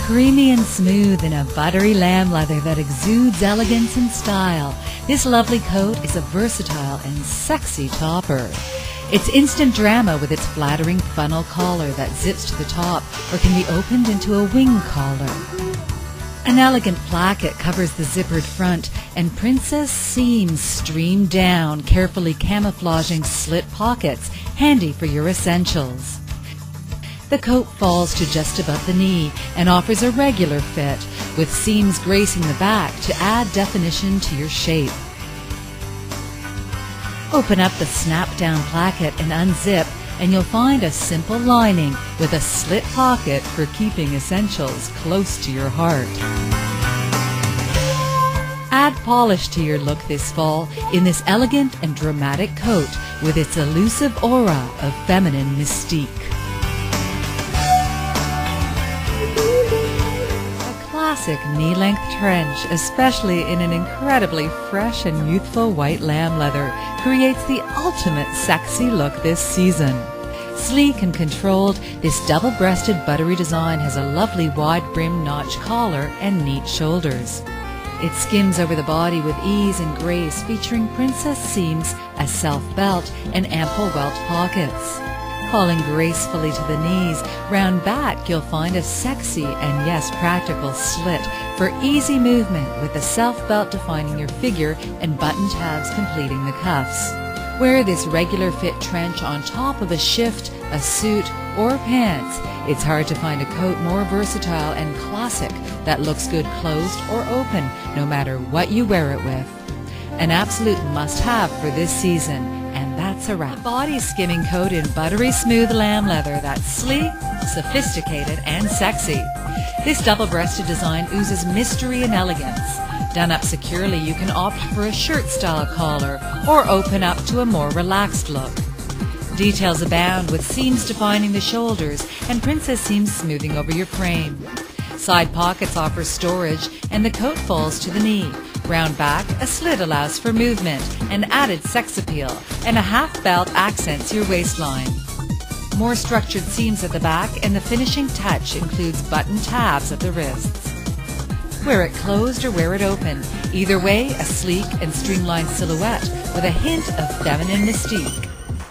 Creamy and smooth in a buttery lamb leather that exudes elegance and style, this lovely coat is a versatile and sexy topper. It's instant drama with its flattering funnel collar that zips to the top or can be opened into a wing collar. An elegant placket covers the zippered front, and princess seams stream down, carefully camouflaging slit pockets, handy for your essentials. The coat falls to just above the knee and offers a regular fit, with seams gracing the back to add definition to your shape. Open up the snap-down placket and unzip, and you'll find a simple lining with a slit pocket for keeping essentials close to your heart. Add polish to your look this fall in this elegant and dramatic coat with its elusive aura of feminine mystique. A classic knee-length trench, especially in an incredibly fresh and youthful white lamb leather, creates the ultimate sexy look this season. Sleek and controlled, this double-breasted buttery design has a lovely wide-brim notch collar and neat shoulders. It skims over the body with ease and grace, featuring princess seams, a self-belt, and ample welt pockets. Falling gracefully to the knees, round back you'll find a sexy and yes, practical slit for easy movement with a self-belt defining your figure and button tabs completing the cuffs. Wear this regular fit trench on top of a shift, a suit, or pants. It's hard to find a coat more versatile and classic that looks good closed or open, no matter what you wear it with. An absolute must-have for this season, and that's a wrap. A body skimming coat in buttery smooth lamb leather that's sleek, sophisticated, and sexy. This double-breasted design oozes mystery and elegance. Done up securely, you can opt for a shirt-style collar or open up to a more relaxed look. Details abound with seams defining the shoulders and princess seams smoothing over your frame. Side pockets offer storage and the coat falls to the knee. Round back, a slit allows for movement and added sex appeal, and a half belt accents your waistline. More structured seams at the back, and the finishing touch includes button tabs at the wrists. Wear it closed or wear it open. Either way, a sleek and streamlined silhouette with a hint of feminine mystique.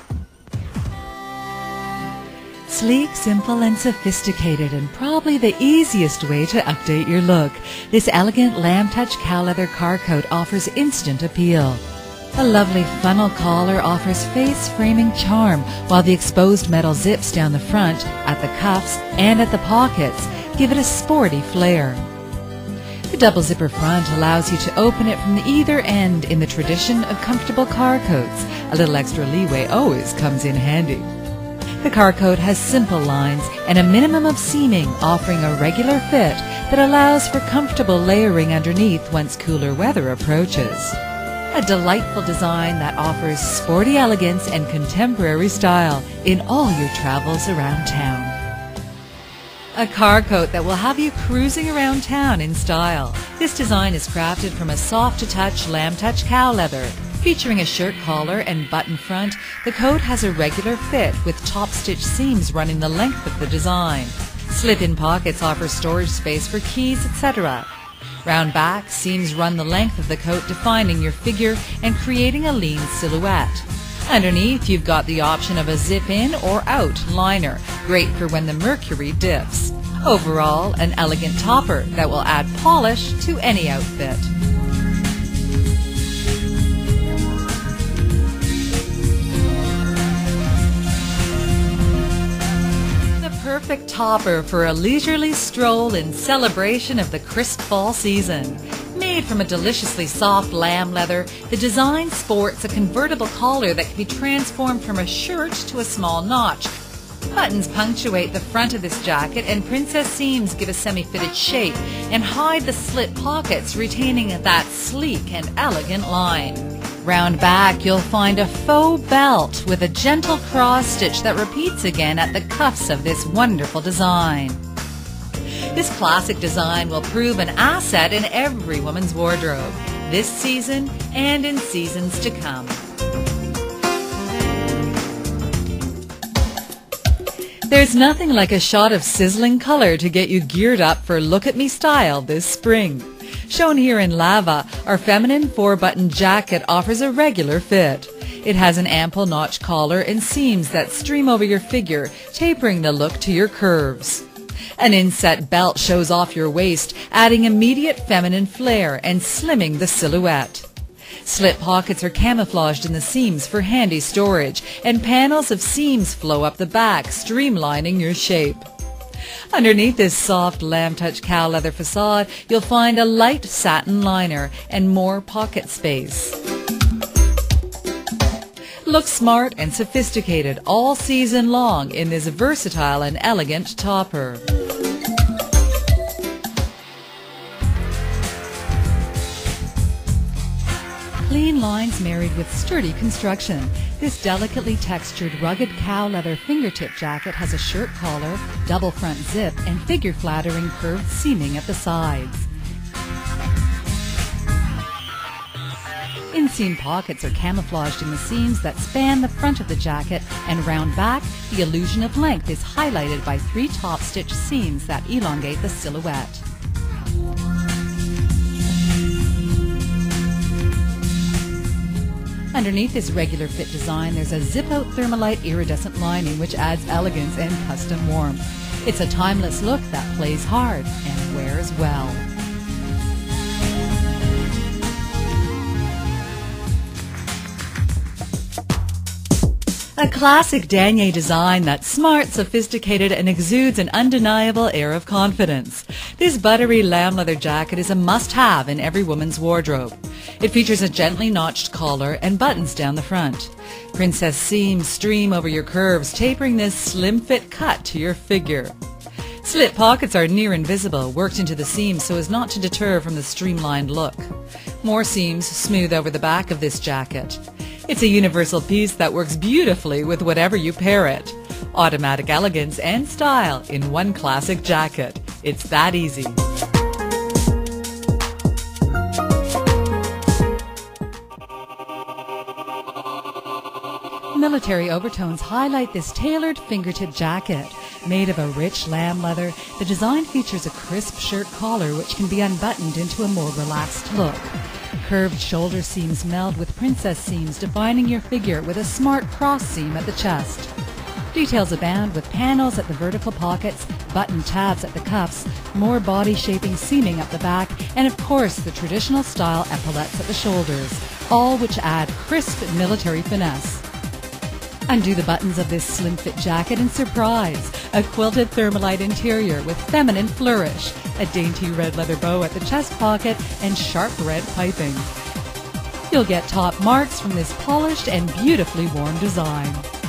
Sleek, simple, and sophisticated, and probably the easiest way to update your look. This elegant lamb touch cow leather car coat offers instant appeal. A lovely funnel collar offers face-framing charm, while the exposed metal zips down the front, at the cuffs, and at the pockets give it a sporty flair. The double zipper front allows you to open it from either end in the tradition of comfortable car coats. A little extra leeway always comes in handy. The car coat has simple lines and a minimum of seaming, offering a regular fit that allows for comfortable layering underneath once cooler weather approaches. A delightful design that offers sporty elegance and contemporary style in all your travels around town. A car coat that will have you cruising around town in style. This design is crafted from a soft-to-touch lamb touch cow leather. Featuring a shirt collar and button front, the coat has a regular fit with top-stitch seams running the length of the design. Slip-in pockets offer storage space for keys, etc. Round back, seams run the length of the coat, defining your figure and creating a lean silhouette. Underneath, you've got the option of a zip-in or out liner, great for when the mercury dips. Overall, an elegant topper that will add polish to any outfit. Perfect topper for a leisurely stroll in celebration of the crisp fall season. Made from a deliciously soft lamb leather, the design sports a convertible collar that can be transformed from a shirt to a small notch. Buttons punctuate the front of this jacket, and princess seams give a semi-fitted shape and hide the slit pockets, retaining that sleek and elegant line. Round back, you'll find a faux belt with a gentle cross stitch that repeats again at the cuffs of this wonderful design. This classic design will prove an asset in every woman's wardrobe, this season and in seasons to come. There's nothing like a shot of sizzling color to get you geared up for Look at Me style this spring. Shown here in Lava, our feminine 4-button jacket offers a regular fit. It has an ample notch collar and seams that stream over your figure, tapering the look to your curves. An inset belt shows off your waist, adding immediate feminine flair and slimming the silhouette. Slip pockets are camouflaged in the seams for handy storage, and panels of seams flow up the back, streamlining your shape. Underneath this soft lamb-touch cow leather facade, you'll find a light satin liner and more pocket space. Look smart and sophisticated all season long in this versatile and elegant topper. Clean lines married with sturdy construction. This delicately textured, rugged cow leather fingertip jacket has a shirt collar, double front zip, and figure-flattering curved seaming at the sides. Inseam pockets are camouflaged in the seams that span the front of the jacket, and round back, the illusion of length is highlighted by 3 top-stitch seams that elongate the silhouette. Underneath this regular fit design, there's a zip-out Thermalite iridescent lining which adds elegance and custom warmth. It's a timeless look that plays hard and wears well. A classic denier design that's smart, sophisticated, and exudes an undeniable air of confidence. This buttery lamb leather jacket is a must-have in every woman's wardrobe. It features a gently notched collar and buttons down the front. Princess seams stream over your curves, tapering this slim-fit cut to your figure. Slip pockets are near invisible, worked into the seams so as not to deter from the streamlined look. More seams smooth over the back of this jacket. It's a universal piece that works beautifully with whatever you pair it. Automatic elegance and style in one classic jacket. It's that easy. Military overtones highlight this tailored fingertip jacket. Made of a rich lamb leather, the design features a crisp shirt collar which can be unbuttoned into a more relaxed look. Curved shoulder seams meld with princess seams, defining your figure with a smart cross seam at the chest. Details abound with panels at the vertical pockets, button tabs at the cuffs, more body-shaping seaming up the back, and of course the traditional style epaulettes at the shoulders, all which add crisp military finesse. Undo the buttons of this slim-fit jacket and surprise! A quilted Thermalite interior with feminine flourish, a dainty red leather bow at the chest pocket, and sharp red piping. You'll get top marks from this polished and beautifully worn design.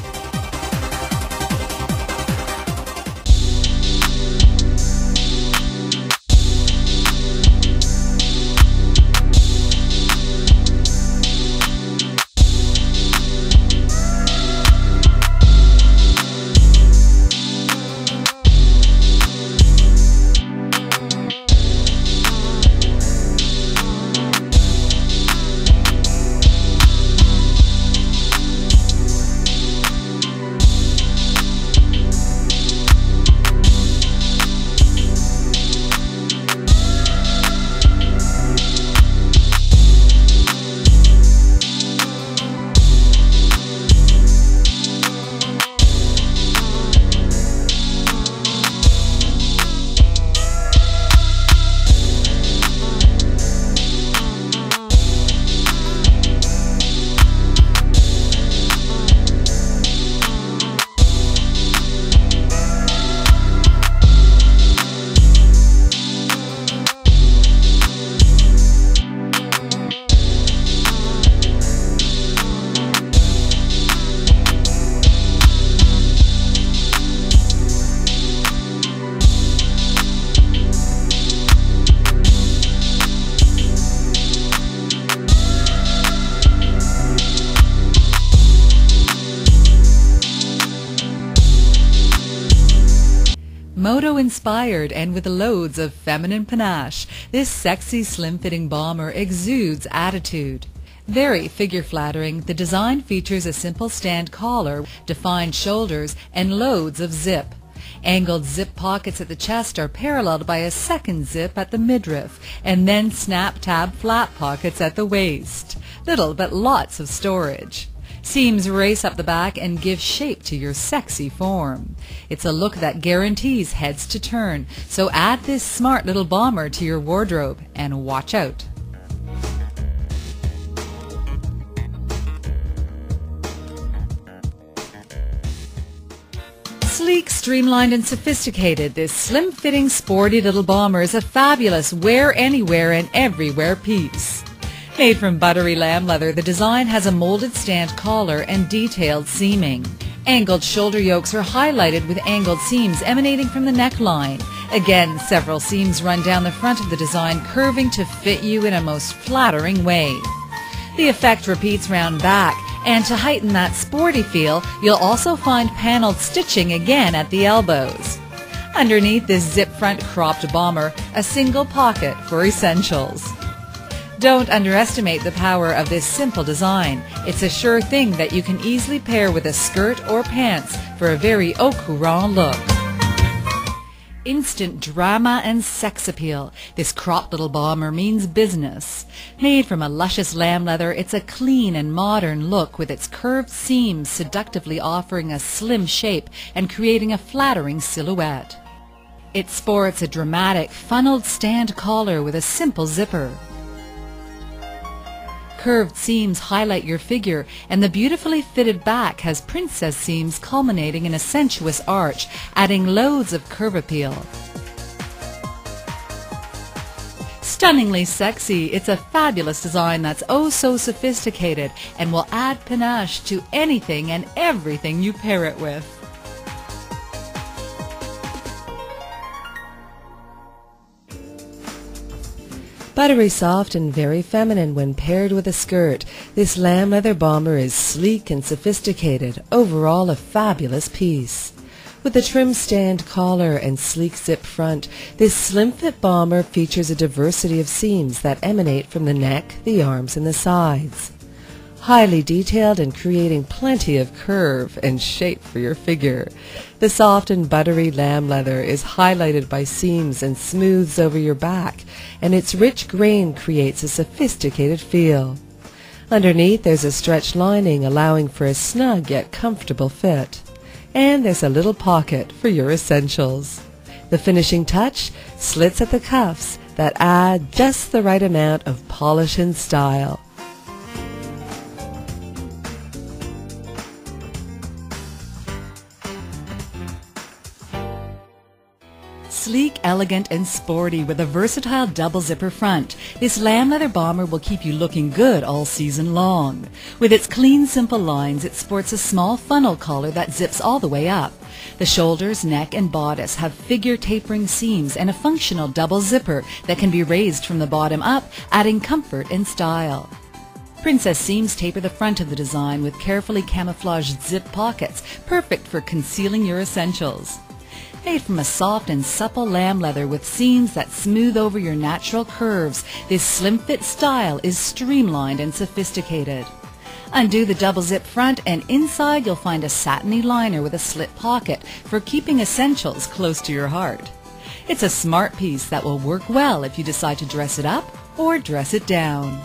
Moto-inspired and with loads of feminine panache, this sexy slim-fitting bomber exudes attitude. Very figure-flattering, the design features a simple stand collar, defined shoulders, and loads of zip. Angled zip pockets at the chest are paralleled by a second zip at the midriff, and then snap-tab flap pockets at the waist. Little but lots of storage. Seams race up the back and give shape to your sexy form. It's a look that guarantees heads to turn, so add this smart little bomber to your wardrobe and watch out. Sleek, streamlined, and sophisticated, this slim-fitting, sporty little bomber is a fabulous wear anywhere and everywhere piece. Made from buttery lamb leather, the design has a molded stand collar and detailed seaming. Angled shoulder yokes are highlighted with angled seams emanating from the neckline. Again, several seams run down the front of the design, curving to fit you in a most flattering way. The effect repeats round back, and to heighten that sporty feel, you'll also find paneled stitching again at the elbows. Underneath this zip front cropped bomber, a single pocket for essentials. Don't underestimate the power of this simple design. It's a sure thing that you can easily pair with a skirt or pants for a very au courant look. Instant drama and sex appeal. This cropped little bomber means business. Made from a luscious lamb leather, it's a clean and modern look with its curved seams seductively offering a slim shape and creating a flattering silhouette. It sports a dramatic funneled stand collar with a simple zipper. Curved seams highlight your figure, and the beautifully fitted back has princess seams culminating in a sensuous arch, adding loads of curve appeal. Stunningly sexy, it's a fabulous design that's oh so sophisticated and will add panache to anything and everything you pair it with. Buttery soft and very feminine when paired with a skirt, this lamb leather bomber is sleek and sophisticated, overall a fabulous piece. With a trim stand collar and sleek zip front, this slim-fit bomber features a diversity of seams that emanate from the neck, the arms, and the sides. Highly detailed and creating plenty of curve and shape for your figure. The soft and buttery lamb leather is highlighted by seams and smooths over your back, and its rich grain creates a sophisticated feel. Underneath there's a stretch lining allowing for a snug yet comfortable fit. And there's a little pocket for your essentials. The finishing touch, slits at the cuffs that add just the right amount of polish and style. Sleek, elegant, and sporty with a versatile double zipper front, this lamb leather bomber will keep you looking good all season long. With its clean, simple lines, it sports a small funnel collar that zips all the way up. The shoulders, neck, and bodice have figure tapering seams and a functional double zipper that can be raised from the bottom up, adding comfort and style. Princess seams taper the front of the design with carefully camouflaged zip pockets, perfect for concealing your essentials. Made from a soft and supple lamb leather with seams that smooth over your natural curves, this slim-fit style is streamlined and sophisticated. Undo the double zip front, and inside you'll find a satiny liner with a slit pocket for keeping essentials close to your heart. It's a smart piece that will work well if you decide to dress it up or dress it down.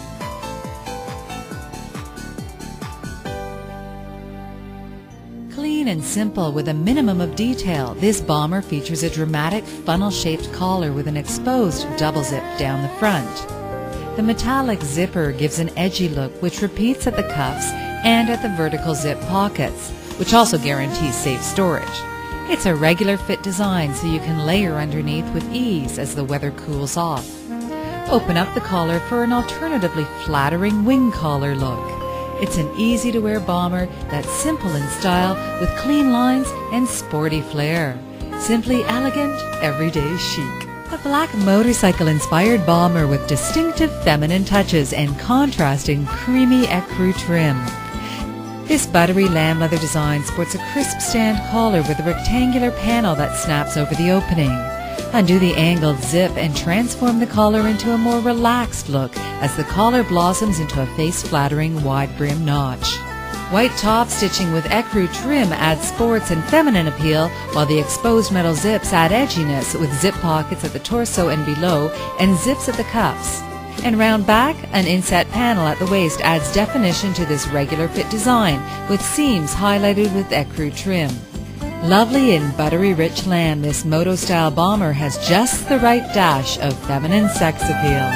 Clean and simple with a minimum of detail, this bomber features a dramatic funnel-shaped collar with an exposed double zip down the front. The metallic zipper gives an edgy look which repeats at the cuffs and at the vertical zip pockets, which also guarantees safe storage. It's a regular fit design so you can layer underneath with ease as the weather cools off. Open up the collar for an alternatively flattering wing collar look. It's an easy-to-wear bomber that's simple in style with clean lines and sporty flair. Simply elegant, everyday chic. A black motorcycle-inspired bomber with distinctive feminine touches and contrasting creamy ecru trim. This buttery lamb leather design sports a crisp stand collar with a rectangular panel that snaps over the opening. Undo the angled zip and transform the collar into a more relaxed look as the collar blossoms into a face-flattering wide brim notch. White top stitching with ecru trim adds sports and feminine appeal, while the exposed metal zips add edginess with zip pockets at the torso and below and zips at the cuffs. And round back, an inset panel at the waist adds definition to this regular fit design with seams highlighted with ecru trim. Lovely in buttery rich lamb, this moto-style bomber has just the right dash of feminine sex appeal.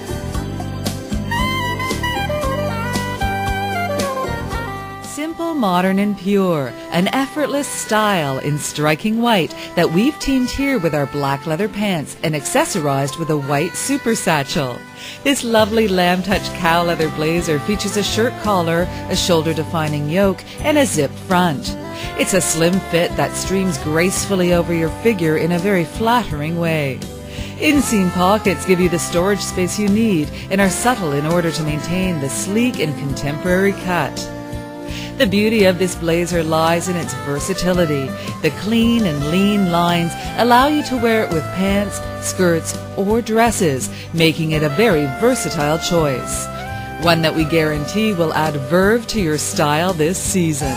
Simple, modern, and pure, an effortless style in striking white that we've teamed here with our black leather pants and accessorized with a white super satchel. This lovely lamb touch cow leather blazer features a shirt collar, a shoulder-defining yoke, and a zip front. It's a slim fit that streams gracefully over your figure in a very flattering way. Inseam pockets give you the storage space you need and are subtle in order to maintain the sleek and contemporary cut. The beauty of this blazer lies in its versatility. The clean and lean lines allow you to wear it with pants, skirts, or dresses, making it a very versatile choice. One that we guarantee will add verve to your style this season.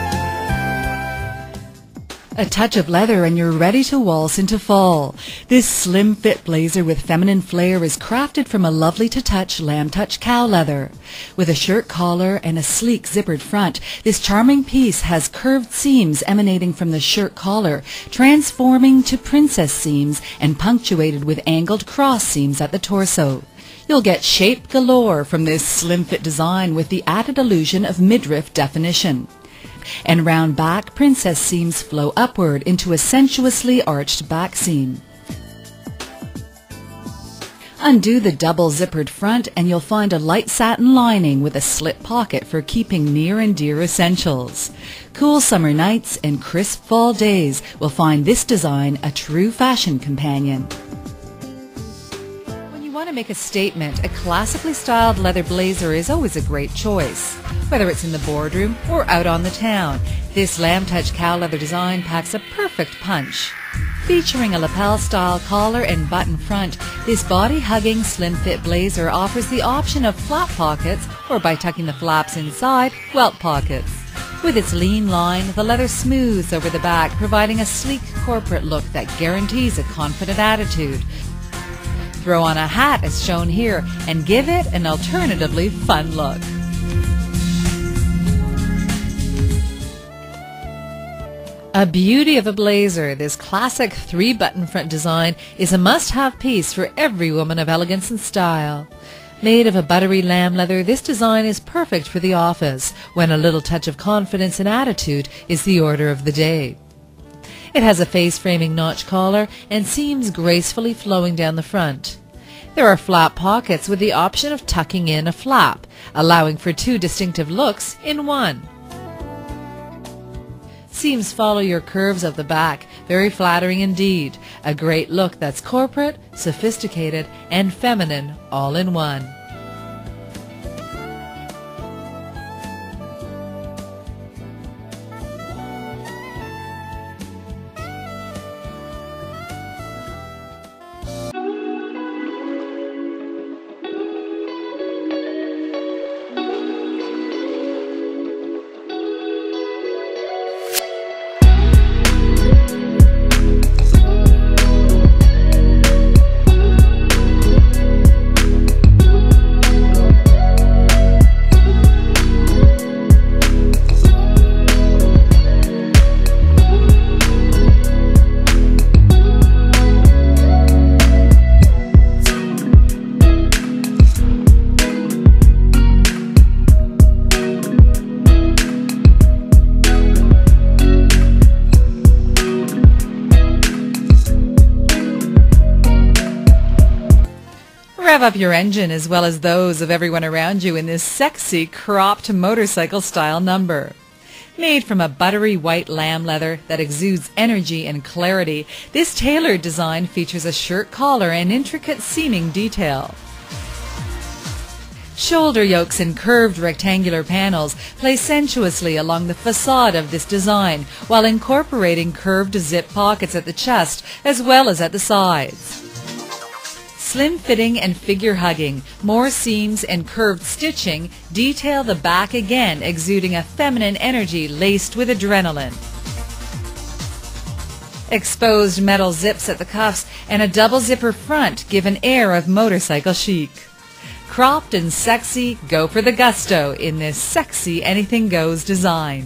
A touch of leather and you're ready to waltz into fall. This slim fit blazer with feminine flair is crafted from a lovely to touch lamb touch cow leather. With a shirt collar and a sleek zippered front, this charming piece has curved seams emanating from the shirt collar, transforming to princess seams and punctuated with angled cross seams at the torso. You'll get shape galore from this slim fit design with the added illusion of midriff definition. And round back, princess seams flow upward into a sensuously arched back seam. Undo the double zippered front and you'll find a light satin lining with a slit pocket for keeping near and dear essentials. Cool summer nights and crisp fall days will find this design a true fashion companion. Want to make a statement, a classically styled leather blazer is always a great choice. Whether it's in the boardroom or out on the town, this lamb touch cow leather design packs a perfect punch. Featuring a lapel-style collar and button front, this body-hugging slim-fit blazer offers the option of flap pockets or, by tucking the flaps inside, welt pockets. With its lean line, the leather smooths over the back, providing a sleek corporate look that guarantees a confident attitude. Throw on a hat as shown here and give it an alternatively fun look. A beauty of a blazer, this classic 3-button front design is a must-have piece for every woman of elegance and style. Made of a buttery lamb leather, this design is perfect for the office, when a little touch of confidence and attitude is the order of the day. It has a face-framing notch collar and seams gracefully flowing down the front. There are flap pockets with the option of tucking in a flap, allowing for 2 distinctive looks in one. Seams follow your curves of the back, very flattering indeed. A great look that's corporate, sophisticated, and feminine all in one. Rev up your engine as well as those of everyone around you in this sexy cropped motorcycle style number. Made from a buttery white lamb leather that exudes energy and clarity, this tailored design features a shirt collar and intricate seaming detail. Shoulder yokes and curved rectangular panels play sensuously along the facade of this design while incorporating curved zip pockets at the chest as well as at the sides. Slim fitting and figure hugging, more seams and curved stitching detail the back again, exuding a feminine energy laced with adrenaline. Exposed metal zips at the cuffs and a double zipper front give an air of motorcycle chic. Cropped and sexy, go for the gusto in this sexy anything goes design.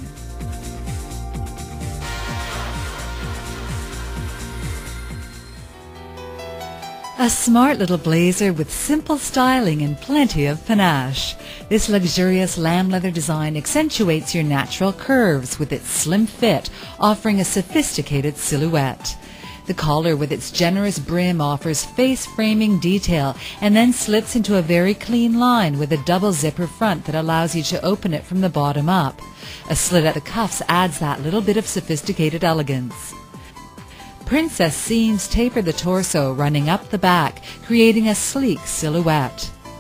A smart little blazer with simple styling and plenty of panache. This luxurious lamb leather design accentuates your natural curves with its slim fit, offering a sophisticated silhouette. The collar with its generous brim offers face-framing detail and then slips into a very clean line with a double zipper front that allows you to open it from the bottom up. A slit at the cuffs adds that little bit of sophisticated elegance. Princess seams taper the torso running up the back, creating a sleek silhouette.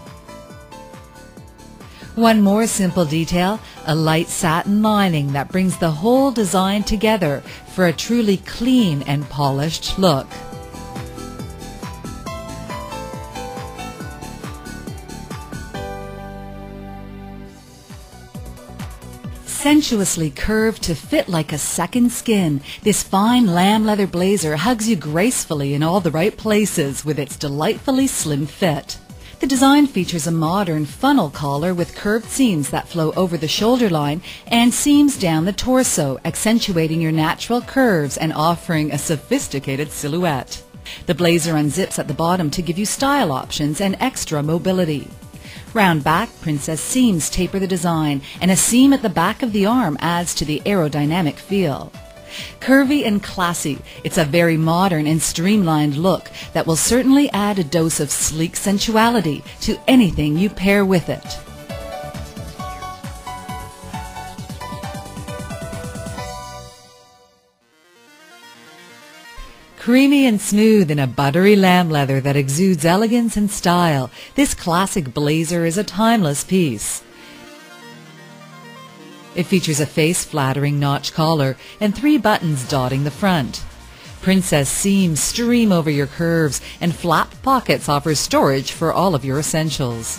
One more simple detail, a light satin lining that brings the whole design together for a truly clean and polished look. Sensuously curved to fit like a second skin, this fine lamb leather blazer hugs you gracefully in all the right places with its delightfully slim fit. The design features a modern funnel collar with curved seams that flow over the shoulder line and seams down the torso, accentuating your natural curves and offering a sophisticated silhouette. The blazer unzips at the bottom to give you style options and extra mobility. Round back princess seams taper the design, and a seam at the back of the arm adds to the aerodynamic feel. Curvy and classy, it's a very modern and streamlined look that will certainly add a dose of sleek sensuality to anything you pair with it. Creamy and smooth in a buttery lamb leather that exudes elegance and style, this classic blazer is a timeless piece. It features a face-flattering notch collar and 3 buttons dotting the front. Princess seams stream over your curves, and flap pockets offer storage for all of your essentials.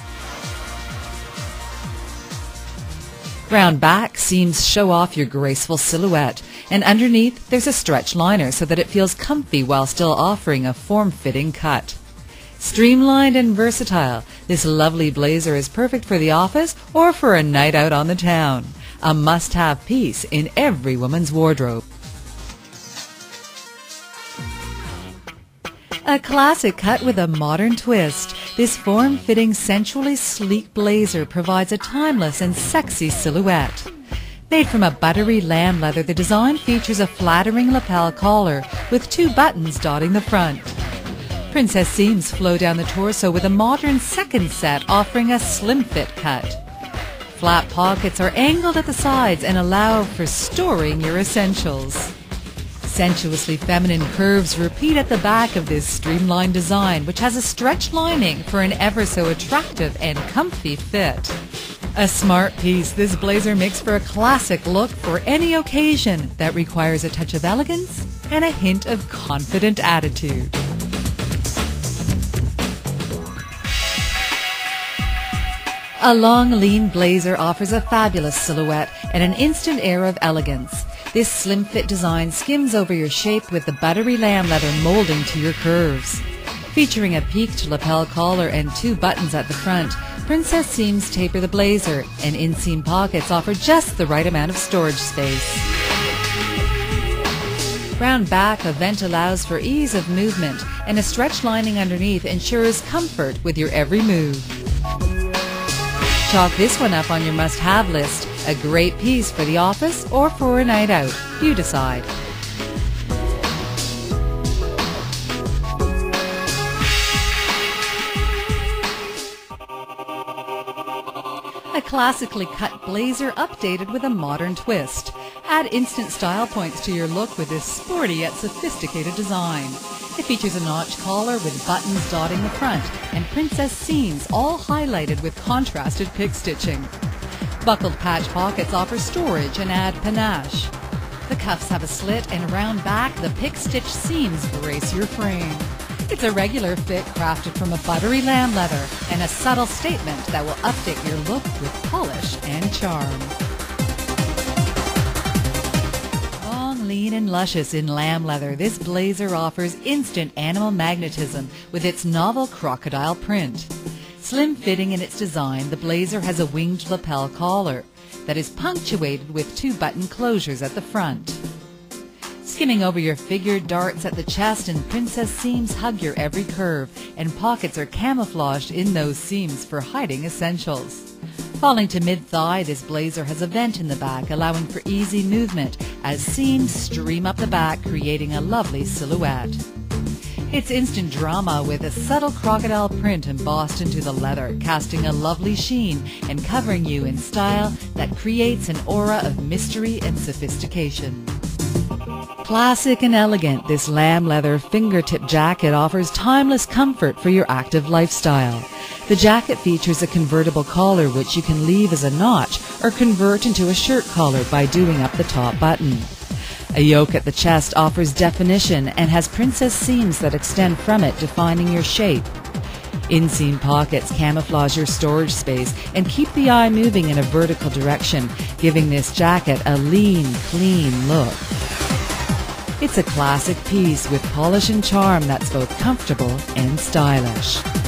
Round back seams show off your graceful silhouette, and underneath there's a stretch liner so that it feels comfy while still offering a form-fitting cut. Streamlined and versatile, this lovely blazer is perfect for the office or for a night out on the town. A must-have piece in every woman's wardrobe. A classic cut with a modern twist, this form-fitting, sensually sleek blazer provides a timeless and sexy silhouette. Made from a buttery lamb leather, the design features a flattering lapel collar with 2 buttons dotting the front. Princess seams flow down the torso with a modern second set offering a slim fit cut. Flap pockets are angled at the sides and allow for storing your essentials. Sensuously feminine curves repeat at the back of this streamlined design, which has a stretch lining for an ever so attractive and comfy fit. A smart piece, this blazer makes for a classic look for any occasion that requires a touch of elegance and a hint of confident attitude. A long, lean blazer offers a fabulous silhouette and an instant air of elegance. This slim fit design skims over your shape with the buttery lamb leather molding to your curves. Featuring a peaked lapel collar and 2 buttons at the front, princess seams taper the blazer, and inseam pockets offer just the right amount of storage space. Round back, a vent allows for ease of movement, and a stretch lining underneath ensures comfort with your every move. Chalk this one up on your must-have list. A great piece for the office or for a night out. You decide. A classically cut blazer updated with a modern twist. Add instant style points to your look with this sporty yet sophisticated design. It features a notch collar with buttons dotting the front and princess seams all highlighted with contrasted pick stitching. Buckled patch pockets offer storage and add panache. The cuffs have a slit, and around back the pick-stitch seams brace your frame. It's a regular fit crafted from a buttery lamb leather and a subtle statement that will update your look with polish and charm. Long, lean, and luscious in lamb leather, this blazer offers instant animal magnetism with its novel crocodile print. Slim fitting in its design, the blazer has a winged lapel collar that is punctuated with 2 button closures at the front. Skimming over your figure, darts at the chest and princess seams hug your every curve, and pockets are camouflaged in those seams for hiding essentials. Falling to mid-thigh, this blazer has a vent in the back, allowing for easy movement as seams stream up the back, creating a lovely silhouette. It's instant drama with a subtle crocodile print embossed into the leather, casting a lovely sheen and covering you in style that creates an aura of mystery and sophistication. Classic and elegant, this lamb leather fingertip jacket offers timeless comfort for your active lifestyle. The jacket features a convertible collar which you can leave as a notch or convert into a shirt collar by doing up the top button. A yoke at the chest offers definition and has princess seams that extend from it, defining your shape. Inseam pockets camouflage your storage space and keep the eye moving in a vertical direction, giving this jacket a lean, clean look. It's a classic piece with polish and charm that's both comfortable and stylish.